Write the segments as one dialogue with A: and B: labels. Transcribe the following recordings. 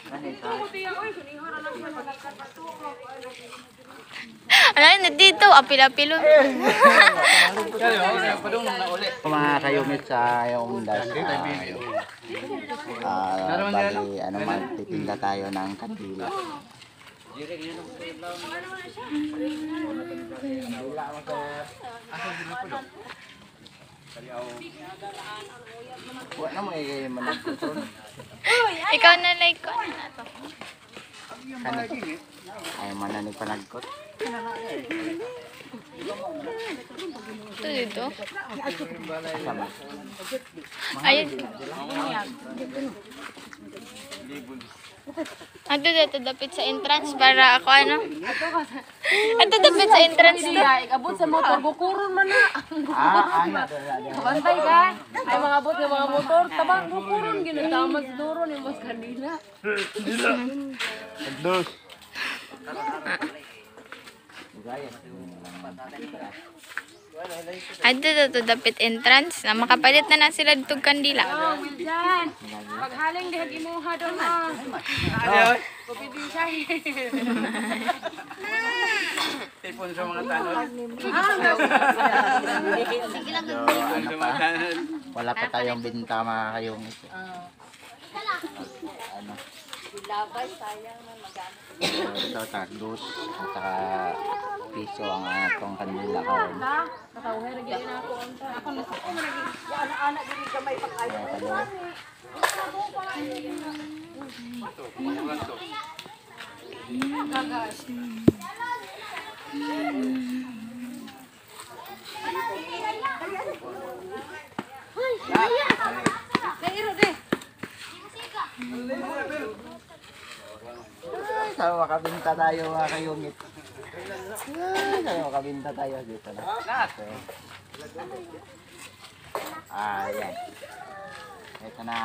A: Ano yun dito? Apil-apilon.
B: Mga kayumit sa yung das. Bali, ano magtitinda tayo ng kandila. Wala na mo managkutron.
A: Ikaw na like ko.
B: Ay mananig panagkot.
A: Ito dito.
B: Sama.
A: Ayun. Ato dito dapit sa entrance para ako ano. Ato dapit sa entrance to.
C: Abot sa motor, bukuron man na.
B: Ana.
C: Bantay ka. Ay mga abot ng mga motor, tabang bukuron ginatamas duro ni mas kanila.
B: Dos.
A: Ato dito dapit entrance na makapalit na sila dito kandila.
C: Oh, Wiljan. Paghaling dihag imuha daw na. Kupidin siya.
D: Tipon sa mga tanod.
B: Wala pa tayong binta mga kayumit. Ano?
C: Labay, sayang na magana.
B: Ito tagdos at saka piso ang atong kanila karon.
C: Nakauher gyud na ako unta. Ako na sa ako lagi. Ana-ana gyud kamay pakayo.
B: Sana makabinta tayo mga kayumit. Sana makabinta tayo dito na. Ayan. Ito na.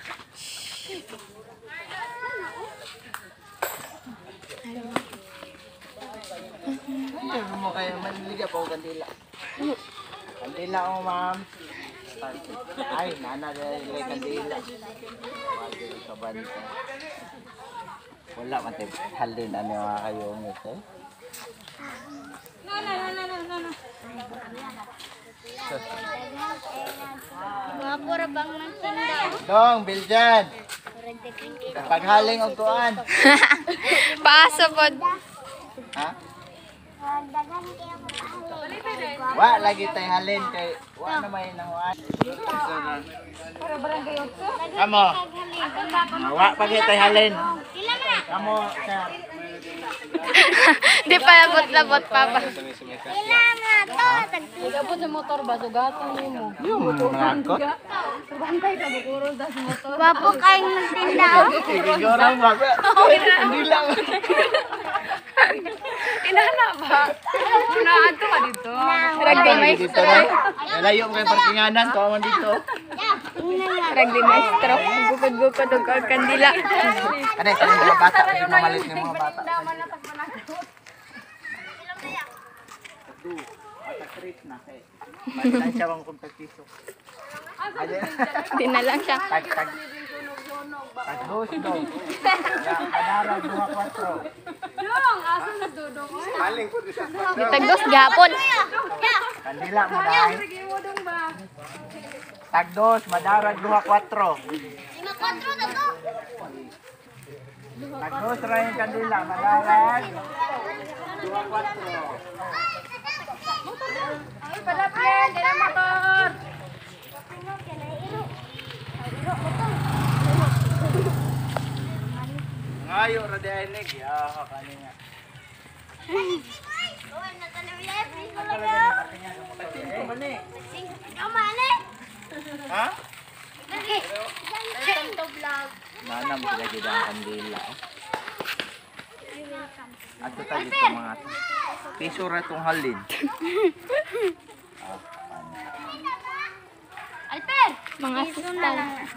B: Ano mo kayo? Maniliga po kandila. Kandila o ma'am. Ay, nana dahil kandila. Kabanta. Wala mati halin ano mga kayumit eh.
A: Mga ra bang ng tinda.
B: Dong, Biljan. Paghaling og kuan.
A: Paso pod.
B: Ha? Wa lagi tay halin kay wa na may nanguan.
C: Para barangay 8.
B: Kamo. Wa pagi tay halin. Kamo sir.
A: Di pa labot-labot pa ba?
C: Abot sa motor ba sugatan nimo.
B: Yung mga kot.
C: Bantay ka bukuron sa motor.
A: Wapo kayong magtinda.
B: Igorang ba? Hindi lang.
C: Inana ba? Unaan to ka dito.
A: Ragdi
B: Dito na. Layo mo kay parkinganan to man dito.
A: Ragdi maestro. Gukod-gukod og kandila.
B: Kanay sa mga bata, yung mamalit ng mga bata. Trip na kay. Basta siya bang kompetiso.
A: Di na lang siya.
B: Tag dos daw. Kadara 2-4.
C: Dong, asa na dudong?
A: Tagdos gapon.
B: Kandila mo dahil.
C: Sige mo dong ba?
B: Tagdos, madarag 2-4. Tagdos ra yung kandila, madarag 2-4.
C: Ay, palapin, dala motor.
B: Ngayo ra di ay nig, kanina. Ha? Nanam sila gid ang kandila. Ato tayo dito mga piso ra tong halin.
C: Alper!
A: Mga sustal.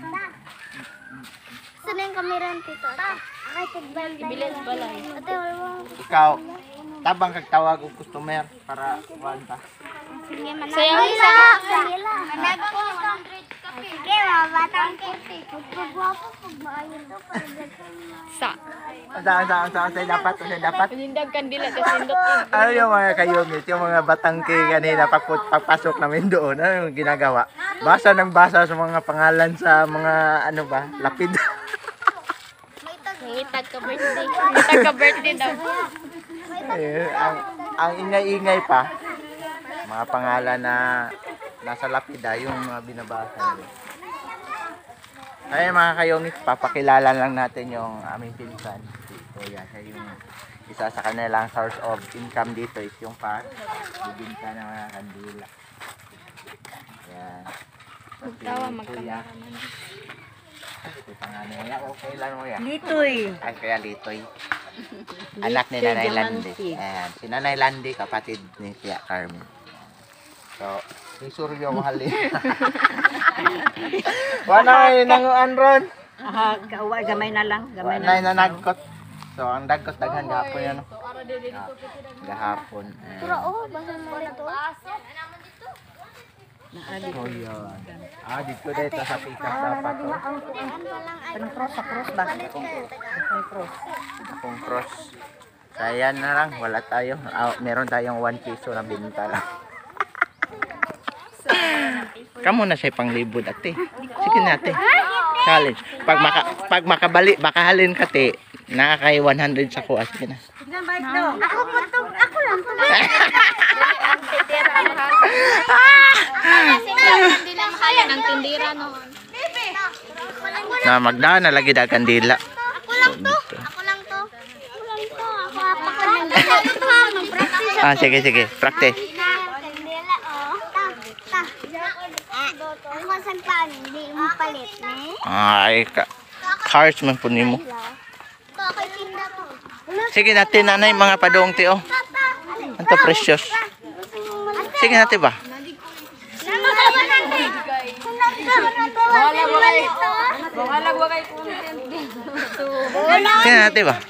E: Saan yung kamera nito? Ay, tigbal.
C: Bilis pala.
E: Ate, wala mo.
B: Ikaw, tabang kag tawag og customer para kuanta.
E: Sige, manalo.
A: Sayaw isa.
E: Manalo. Sige, mga batang kiti. Pagpagwapo, pagmaayon to,
A: Sa.
B: Saan dapat.
A: Panindag kandila sa sindot.
B: Ano yung mga kayungit, yung mga batangke kanina pagpasok namin doon, ano yung ginagawa? Basa ng basa sa mga pangalan sa mga ano ba, lapid.
A: Ngitag ka birthday. Ngitag ka birthday daw.
B: ang ingay-ingay pa, mga pangalan na nasa lapida, yung mga binabasa nila. Ay mga kayungit, papakilala lang natin yung aming pinsan. So yan, siya yung isa sa kanilang source of income dito is yung bibinta ng mga kandila. Yan.
A: Tawa magkamera man.
B: Ito pangalan niya, okay lang mo yan.
C: Litoy.
B: Ay, kaya Litoy. Anak ni Nanay Landi. Ayan, si Nanay Landi, kapatid ni Tia Carmen. So, si Suryo mahalin. Wala kayo nanguan ron.
C: Gamay na lang.
B: Wala na nagkot. So, ang dagkot, daghan gahapon yan. Gahapon.
E: Pero oh, basa mo ito.
B: Oh, yun. Dito dito sa pikas dapat to.
C: Anong cross sa cross ba?
B: Akong cross. Kaya na lang, wala tayo. Meron tayong 1 piso na binta lang. Kamu na siya panglibod ate. Sige na ate. Challenge. Pag makabali, makahalin ka te, nakakay 100 sa kuha. Sige na.
E: Ako lang to.
A: Ang tindira mahal. Kasi kandila mahal ang tindira noon.
B: Na magdaan na lagi da kandila.
E: Ako lang to. Ako lang to. Ako lang to.
B: Sige. Practice.
E: Kandila, oh. Ako sa pan, hindi mo palit, ne?
B: Ay, cars man po nimo.
E: Ito ako'y tinda to.
B: Sige natin nanay mga padong ti oh. Anto precious. Sige natin ba?
C: Bangalag wa kay content.
B: Sige natin ba?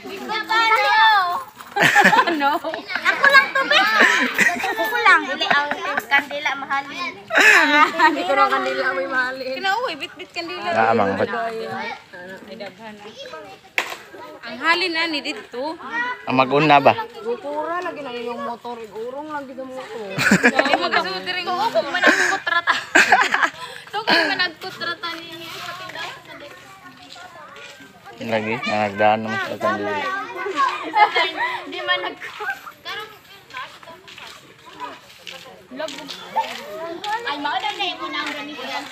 C: Ano?
E: Ako lang to, be. Ako lang. Dili ang kandila mahalin.
C: Hindi ko rin kandila may mahalin. Kinauwi, bit-bit kandila.
B: Amang ba?
C: Ay daghan. Ang halin na ni dito.
B: Ang mag-una ba?
C: Gukura lagi na yung motor. Urong lagi ng motor.
A: Ay magkasuot rin ko kung managkutrata. So kung managkutrata niya sa tindahan sa dek.
B: Lagi, nagdaan naman sa kandila.
A: Di man nag Ay, mauna na yung unang ganito yan.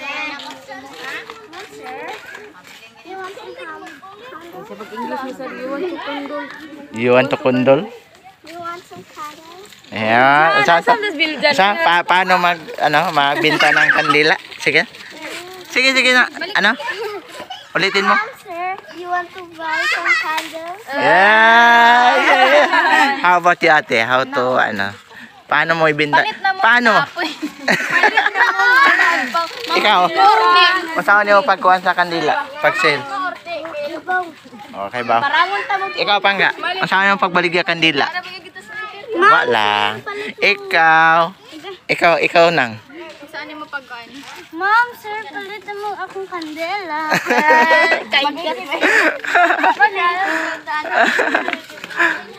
E: Sir, you want to come?
C: Sa pag-English mo sa iwan to kondol.
B: You want to condol?
E: You want some cuddle?
B: Ayan. Paano magbinta ng kandila? Sige. Sige na. Ano? Ulitin mo.
E: Sir, you want to buy some candles?
B: Yeah. How about you ate? How to, paano mo ibinta? Paano? Ikaw? Masawa niyo pagkuhan sa kandila? Pag-sale? Okay ba? Ikaw pa nga? Masawa niyo pagbaligya kandila? Wala. Ikaw nang.
A: Saan niyo mapagkaan?
E: Mom, sir, palitan mo akong kandela.
A: Kay